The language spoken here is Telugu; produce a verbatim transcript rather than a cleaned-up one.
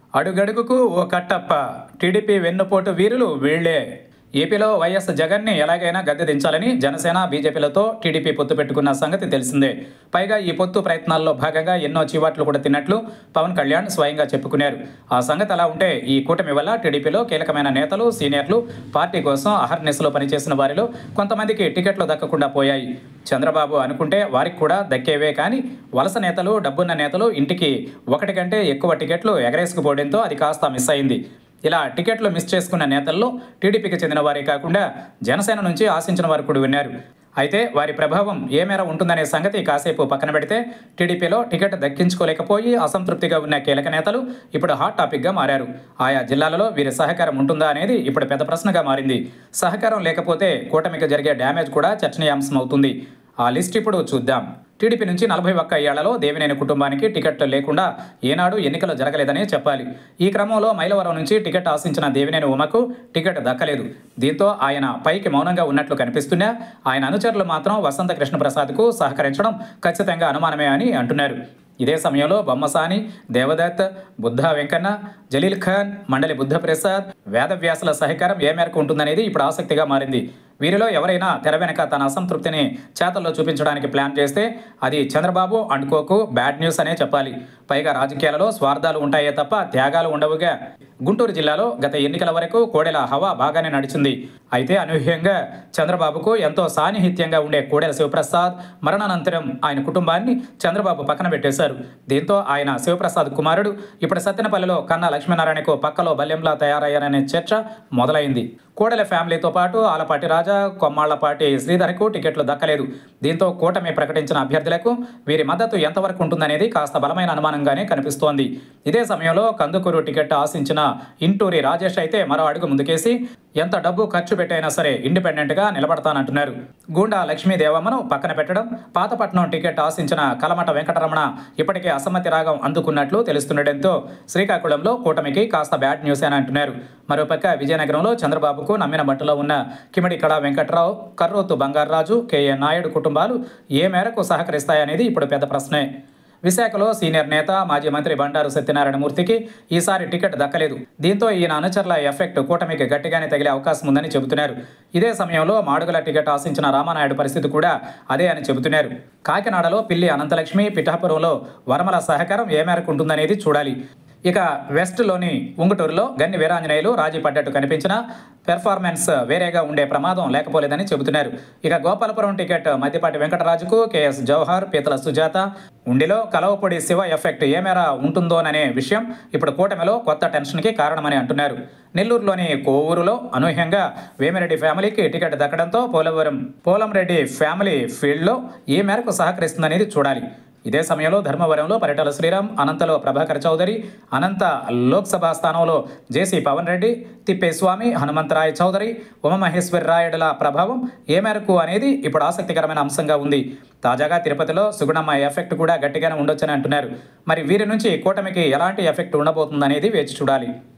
అడుగడుగుకు ఓ కట్టప్ప. టీడీపీ వెన్నుపోటు వీరులు వీళ్లే. ఏపీలో వైఎస్ జగన్ని ఎలాగైనా గద్దె దించాలని జనసేన, బీజేపీలతో టీడీపీ పొత్తు పెట్టుకున్న సంగతి తెలిసిందే. పైగా ఈ పొత్తు ప్రయత్నాల్లో భాగంగా ఎన్నో చీవాట్లు కూడా తిన్నట్లు పవన్ కళ్యాణ్ స్వయంగా చెప్పుకున్నారు. ఆ సంగతి అలా ఉంటే ఈ కూటమి వల్ల టీడీపీలో కీలకమైన నేతలు, సీనియర్లు, పార్టీ కోసం అహర్నిశలో పనిచేసిన వారిలో కొంతమందికి టికెట్లు దక్కకుండా పోయాయి. చంద్రబాబు అనుకుంటే వారికి కూడా దక్కేవే కానీ వలస నేతలు, డబ్బున్న నేతలు ఇంటికి ఒకటి కంటే ఎక్కువ టికెట్లు ఎగరేసుకుపోవడంతో అది కాస్త మిస్ అయింది. ఇలా టికెట్లు మిస్ చేసుకున్న నేతల్లో టీడీపీకి చెందిన వారే కాకుండా జనసేన నుంచి ఆశించిన వారు కూడా ఉన్నారు. అయితే వారి ప్రభావం ఏ మేర ఉంటుందనే సంగతి కాసేపు పక్కన పెడితే టీడీపీలో టికెట్ దక్కించుకోలేకపోయి అసంతృప్తిగా ఉన్న కీలక నేతలు ఇప్పుడు హాట్ టాపిక్గా మారారు. ఆయా జిల్లాలలో వీరి సహకారం ఉంటుందా అనేది ఇప్పుడు పెద్ద ప్రశ్నగా మారింది. సహకారం లేకపోతే కూటమికి జరిగే డ్యామేజ్ కూడా చర్చనీయాంశం అవుతుంది. ఆ లిస్ట్ ఇప్పుడు చూద్దాం. టీడీపీ నుంచి నలభై ఒక్క ఏళ్లలో దేవినేని కుటుంబానికి టికెట్ లేకుండా ఏనాడు ఎన్నికలు జరగలేదనే చెప్పాలి. ఈ క్రమంలో మైలవరం నుంచి టికెట్ ఆశించిన దేవినేని ఉమకు టికెట్ దక్కలేదు. దీంతో ఆయన పైకి మౌనంగా ఉన్నట్లు కనిపిస్తున్నా ఆయన అనుచరులు మాత్రం వసంత కృష్ణప్రసాద్కు సహకరించడం ఖచ్చితంగా అనుమానమే అని అంటున్నారు. ఇదే సమయంలో బొమ్మసాని, దేవదత్, బుద్ధ వెంకన్న, జలీల్ ఖాన్, మండలి బుద్ధప్రసాద్, వేదవ్యాసుల సహకారం ఏ మేరకు ఉంటుందనేది ఇప్పుడు ఆసక్తిగా మారింది. వీరిలో ఎవరైనా తెర వెనక తన అసంతృప్తిని చేతల్లో చూపించడానికి ప్లాన్ చేస్తే అది చంద్రబాబు అండ్ కోకు బ్యాడ్ న్యూస్ అనే చెప్పాలి. పైగా రాజకీయాలలో స్వార్థాలు ఉంటాయే తప్ప త్యాగాలు ఉండవుగా. గుంటూరు జిల్లాలో గత ఎన్నికల వరకు కోడెల హవా బాగానే నడిచింది. అయితే అనూహ్యంగా చంద్రబాబుకు ఎంతో సాన్నిహిత్యంగా ఉండే కోడెల శివప్రసాద్ మరణానంతరం ఆయన కుటుంబాన్ని చంద్రబాబు పక్కన పెట్టేశారు. దీంతో ఆయన శివప్రసాద్ కుమారుడు ఇప్పుడు సత్తెనపల్లిలో కన్నా లక్ష్మీనారాయణకు పక్కలో బల్లెంలా తయారయ్యారనే చర్చ మొదలైంది. కోడెల ఫ్యామిలీతో పాటు ఆలపాటి రాజా, కొమ్మాళ్లపాటి శ్రీధర్కు టికెట్లు దక్కలేదు. దీంతో కూటమి ప్రకటించిన అభ్యర్థులకు వీరి మద్దతు ఎంతవరకు ఉంటుందనేది కాస్త బలమైన అనుమానంగానే కనిపిస్తోంది. ఇదే సమయంలో కందుకూరు టికెట్ ఆశించిన ఇంటూరి రాజేష్ అయితే మరో అడుగు ముందుకేసి ఎంత డబ్బు ఖర్చు పెట్టైనా సరే ఇండిపెండెంట్గా నిలబడతానంటున్నారు. గూండా లక్ష్మీదేవమ్మను పక్కన పెట్టడం, పాతపట్నం టికెట్ ఆశించిన కలమట వెంకటరమణ ఇప్పటికే అసమ్మతి రాగం అందుకున్నట్లు తెలుస్తుండటంతో శ్రీకాకుళంలో కూటమికి కాస్త బ్యాడ్ న్యూస్ అని అంటున్నారు. మరోపక్క విజయనగరంలో చంద్రబాబుకు నమ్మిన బట్టలో ఉన్న కిమిడి కళా వెంకట్రావు, కర్రోతు బంగారరాజు, కేఏ నాయుడు కుటుంబాలు ఏ మేరకు సహకరిస్తాయనేది ఇప్పుడు పెద్ద ప్రశ్నే. విశాఖలో సీనియర్ నేత, మాజీ మంత్రి బండారు సత్యనారాయణమూర్తికి ఈసారి టికెట్ దక్కలేదు. దీంతో ఈయన అనుచరుల ఎఫెక్ట్ కూటమికి గట్టిగానే తగిలే అవకాశం ఉందని చెబుతున్నారు. ఇదే సమయంలో మాడుగుల టికెట్ ఆశించిన రామానాయుడు పరిస్థితి కూడా అదే అని చెబుతున్నారు. కాకినాడలో పిల్లి అనంతలక్ష్మి, పిఠాపురంలో వరమల సహకారం ఏ మేరకు ఉంటుందనేది చూడాలి. ఇక వెస్ట్లోని ఉంగుటూరులో గన్ని వీరాంజనేయులు రాజీ పడ్డట్టు కనిపించిన పెర్ఫార్మెన్స్ వేరేగా ఉండే ప్రమాదం లేకపోలేదని చెబుతున్నారు. ఇక గోపాలపురం టికెట్ మద్దిపాటి వెంకటరాజుకు కేఎస్ జవహర్, పీతల సుజాత, ఉండిలో కలవపొడి శివ ఎఫెక్ట్ ఏ మేర ఉంటుందోననే విషయం ఇప్పుడు కూటమిలో కొత్త టెన్షన్కి కారణమని అంటున్నారు. నెల్లూరులోని కోవూరులో అనూహ్యంగా వేమిరెడ్డి ఫ్యామిలీకి టికెట్ దక్కడంతో పోలవరం పోలంరెడ్డి ఫ్యామిలీ ఫీల్డ్లో ఏ మేరకు సహకరిస్తుందనేది చూడాలి. ఇదే సమయంలో ధర్మవరంలో పరిటాల శ్రీరామ్, అనంతలో ప్రభాకర్ చౌదరి, అనంత లోక్సభ స్థానంలో జేసీ పవన్ రెడ్డి, తిప్పేస్వామి, హనుమంతరాయ్ చౌదరి, ఉమామహేశ్వర్ రాయుడుల ప్రభావం ఏ మేరకు అనేది ఇప్పుడు ఆసక్తికరమైన అంశంగా ఉంది. తాజాగా తిరుపతిలో సుగుణమ్మ ఎఫెక్ట్ కూడా గట్టిగానే ఉండొచ్చని అంటున్నారు. మరి వీరి నుంచి కూటమికి ఎలాంటి ఎఫెక్ట్ ఉండబోతుందనేది వేచి చూడాలి.